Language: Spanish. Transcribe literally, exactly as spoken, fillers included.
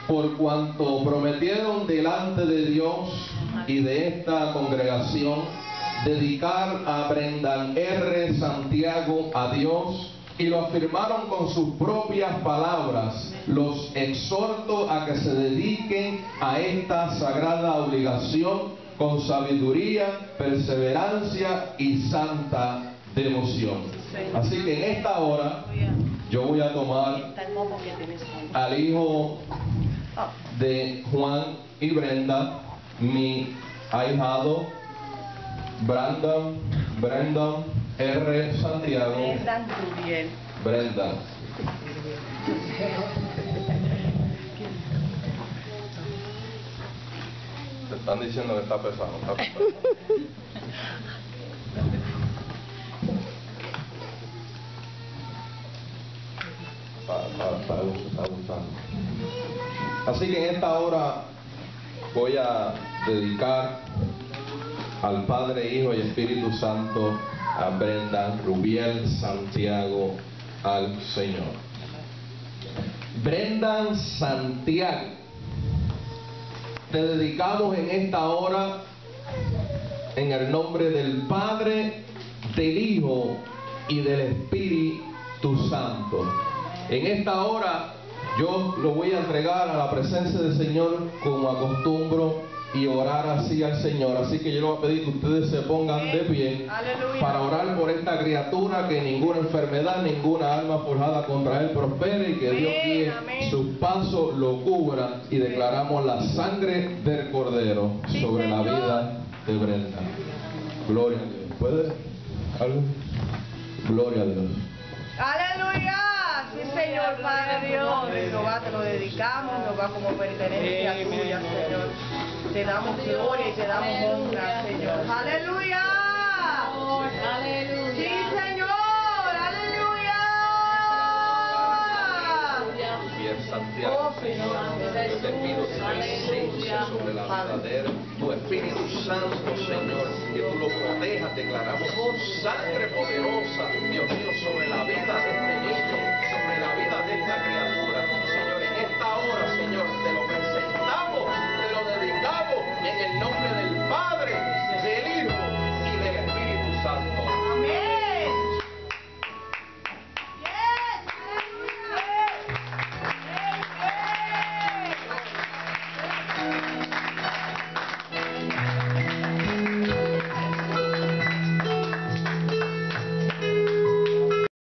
por cuanto prometieron delante de Dios y de esta congregación dedicar a Brendan R. Santiago a Dios, y lo afirmaron con sus propias palabras, los exhorto a que se dediquen a esta sagrada obligación con sabiduría, perseverancia y santa devoción. Así que en esta hora yo voy a tomar al hijo de Juan y Brenda, mi ahijado Brandon, Brendan R. Santiago. Brendan Rubiel. Brenda. Te están diciendo que está pesado, está pesado. Para, para, para, está gustando. Así que en esta hora voy a dedicar al Padre, Hijo y Espíritu Santo, a Brendan Rubiel Santiago, al Señor. Brendan Santiago, te dedicamos en esta hora en el nombre del Padre, del Hijo y del Espíritu Santo. En esta hora yo lo voy a entregar a la presencia del Señor como acostumbro y orar así al Señor. Así que yo le voy a pedir que ustedes se pongan de pie. Aleluya. Para orar por esta criatura, que ninguna enfermedad, ninguna alma forjada contra él prospere, y que Dios guíe sus pasos, lo cubra, y declaramos la sangre del Cordero sí, sobre Señor. La vida de Brenda. Gloria a Dios. ¿Puede? ¿Algo? Gloria a Dios. Aleluya. Sí, Señor, Padre Dios, Jehová, te lo dedicamos, Jehová, como pertenencia tuya, Señor. Te damos gloria y te damos honra, Señor. Aleluya. Aleluya. Sí, Señor. Aleluya. Santiago, Señor, yo te pido tu presencia sobre la vida de él, tu Espíritu Santo, Señor, que tú lo protejas. Declaramos tu sangre poderosa, Dios mío, sobre la vida de este